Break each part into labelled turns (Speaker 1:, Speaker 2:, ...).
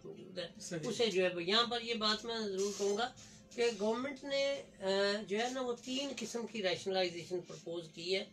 Speaker 1: मौजूद है उसे जो है यहाँ पर ये बात मैं जरूर कहूँगा कि गवर्नमेंट ने जो है ना वो 3 किस्म की रैशनलाइजेशन प्रपोज की है।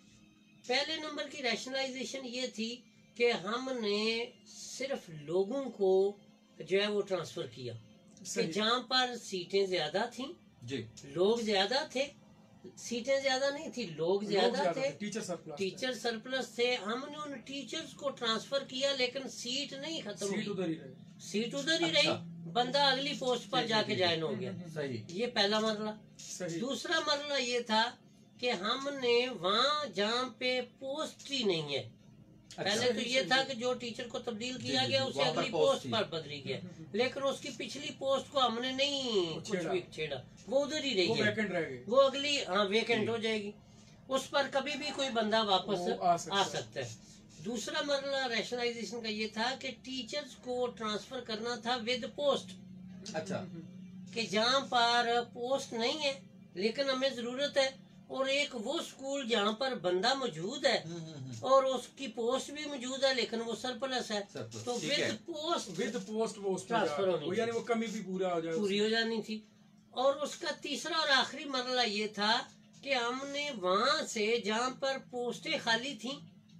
Speaker 1: पहले नंबर की रैशनलाइजेशन ये थी कि हमने सिर्फ लोगों को जो है वो ट्रांसफर किया कि जहाँ पर सीटें ज्यादा थी जी, लोग ज्यादा थे, सीटें ज्यादा नहीं थी, लोग ज्यादा थे, टीचर सरप्लस थे, हमने उन टीचर्स को ट्रांसफर किया लेकिन सीट नहीं खत्म हुई, सीट उधर ही रही, बंदा अगली पोस्ट पर जाके ज्वाइन हो गया। सही, ये पहला मरला। दूसरा मरला ये था कि हमने वहाँ जहाँ पे पोस्ट ही नहीं है, पहले तो ये था कि जो टीचर को तब्दील किया गया उसे अगली पोस्ट पर बदली गया, लेकिन उसकी पिछली पोस्ट को हमने नहीं कुछ भी छेड़ा, वो उधर ही रही है, वो अगली वेकेंट हो जाएगी, उस पर कभी भी कोई बंदा वापस आ सकता है। दूसरा मरला रैशनलाइजेशन का ये था कि टीचर्स को ट्रांसफर करना था विद पोस्ट। अच्छा, कि जहाँ पर पोस्ट नहीं है लेकिन हमें जरूरत है, और एक वो स्कूल जहाँ पर बंदा मौजूद है और उसकी पोस्ट भी मौजूद है लेकिन वो सरप्लस है, तो विद पोस्ट वो ट्रांसफर होनी, यानी वो कमी भी पूरी हो जानी थी। और उसका तीसरा और आखिरी मरला ये था कि हमने वहां से जहाँ पर पोस्टें खाली थी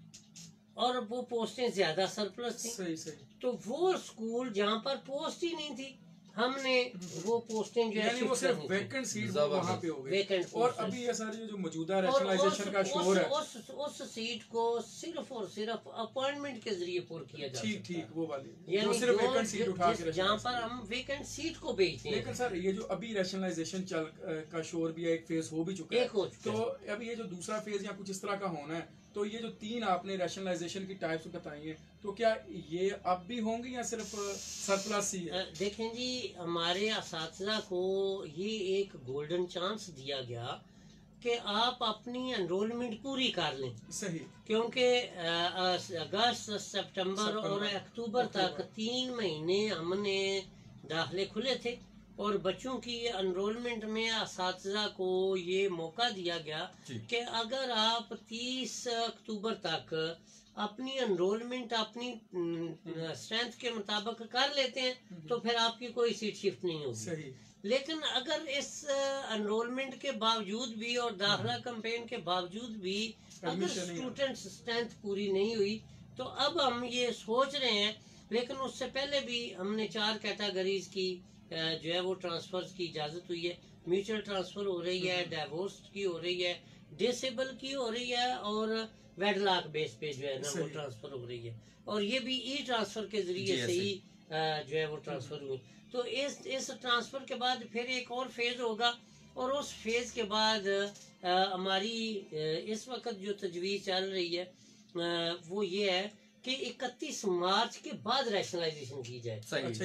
Speaker 1: और वो पोस्टें ज्यादा सरप्लस थी, तो वो स्कूल जहाँ पर पोस्ट ही नहीं थी हमने वो पोस्टें जो है वो सिर्फ वैकेंट सीट वहाँ पे हो गई। और अभी ये सारी जो मौजूदा रैशनलाइजेशन का शोर है उस सीट को सिर्फ और सिर्फ अपॉइंटमेंट के जरिए पूरा किया जाता है। ठीक वो वाली, यानी सिर्फ वैकेंट सीट उठा के जहाँ पर हम वैकेंट सीट को बेचते हैं। लेकिन सर ये जो अभी रैशनलाइजेशन का शोर भी है, एक फेज हो भी चुका है, तो अभी ये जो दूसरा फेज या कुछ इस तरह का होना है, तो ये जो 3 आपने रैशनलाइजेशन की टाइप्स बताई हैं, तो क्या ये अब भी होंगी या सिर्फ सरप्लस ही है? देखें जी, हमारे असातिज़ा को ये एक गोल्डन चांस दिया गया कि आप अपनी एनरोलमेंट पूरी कर लें। सही, क्योंकि अगस्त, सितंबर और अक्टूबर तक 3 महीने हमने दाखिले खुले थे और बच्चों की एनरोलमेंट में असातिज़ा को ये मौका दिया गया कि अगर आप 30 अक्टूबर तक अपनी एनरोलमेंट अपनी स्ट्रेंथ के मुताबिक कर लेते हैं तो फिर आपकी कोई सीट शिफ्ट नहीं होगी। लेकिन अगर इस एनरोलमेंट के बावजूद भी और दाखिला कैंपेन के बावजूद भी अगर स्टूडेंट स्ट्रेंथ पूरी नहीं हुई तो अब हम ये सोच रहे हैं, लेकिन उससे पहले भी हमने 4 कैटेगरीज की जो है वो ट्रांसफर की इजाजत हुई है। म्यूचुअल ट्रांसफर हो रही है, डाइवोर्स की हो रही है, डिसेबल की हो रही है और वेडलॉक बेस पे जो है ना वो ट्रांसफर हो रही है, और ये भी ई ट्रांसफर के जरिए से ही जो है वो ट्रांसफर हुई। तो इस ट्रांसफर के बाद फिर एक और फेज होगा, और उस फेज के बाद हमारी इस वक्त जो तजवीज़ चल रही है वो ये है कि 31 मार्च के बाद रैशनलाइजेशन की जाए।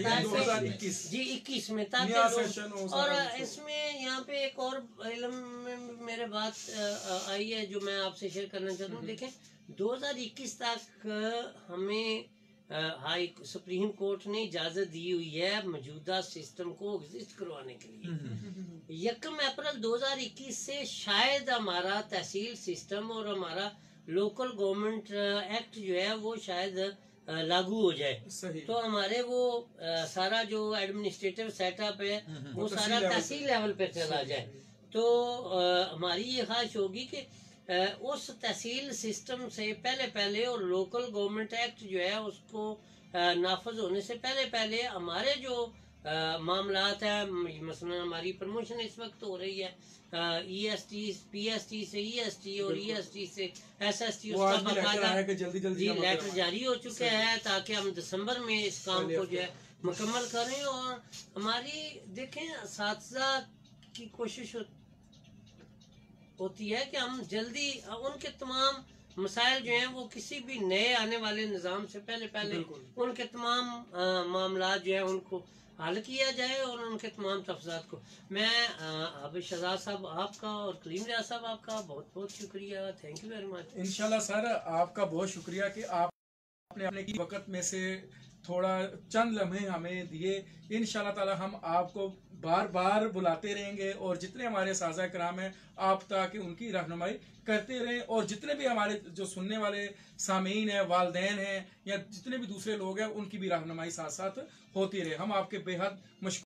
Speaker 1: जी 21 में, ताकि और इसमें यहाँ पे एक और इल्म में मेरे बात आई है जो मैं आपसे शेयर करना चाहता हूँ। देखें 2021 तक हमें हाई सुप्रीम कोर्ट ने इजाजत दी हुई है मौजूदा सिस्टम को एग्जिस्ट करवाने के लिए। 1 अप्रैल 2021 से शायद हमारा तहसील सिस्टम और हमारा लोकल गवर्नमेंट एक्ट जो है वो शायद लागू हो जाए, तो हमारे वो सारा जो एडमिनिस्ट्रेटिव सेटअप है वो सारा तहसील लेवल पे चला जाए। तो हमारी ये ख्वाहिश होगी कि उस तहसील सिस्टम से पहले और लोकल गवर्नमेंट एक्ट जो है उसको नाफज होने से पहले हमारे जो मामलात है, मसलन हमारी प्रमोशन इस वक्त हो रही है EST PST से EST और EST से SST, उसका बाकायदा जी लेटर जारी हो चुके हैं ताकि हम दिसंबर में इस काम को जो है मुकम्मल करें। और हमारी देखें असातिज़ा की कोशिश होती है कि हम जल्दी उनके तमाम मसाइल जो हैं वो किसी भी नए आने वाले निज़ाम से पहले उनके तमाम मामला जो है उनको हल किया जाए और उनके तमाम तफज़ात को। मैं हाफिज़ शहजाद साहब आपका और कलीम रियाज साहब आपका बहुत बहुत शुक्रिया, थैंक यू वेरी मच। इंशाल्लाह सर आपका बहुत शुक्रिया कि आपने अपने वक्त में से थोड़ा चंद लम्हे हमें दिए। इंशाल्लाह ताला हम आपको
Speaker 2: बार बार बुलाते रहेंगे और जितने हमारे साझा कराम हैं आप ताकि उनकी रहनुमाई करते रहें, और जितने भी हमारे जो सुनने वाले सामीन हैं, वालदैन हैं या जितने भी दूसरे लोग हैं, उनकी भी रहनुमाई साथ साथ होती रहे। हम आपके बेहद मशहूर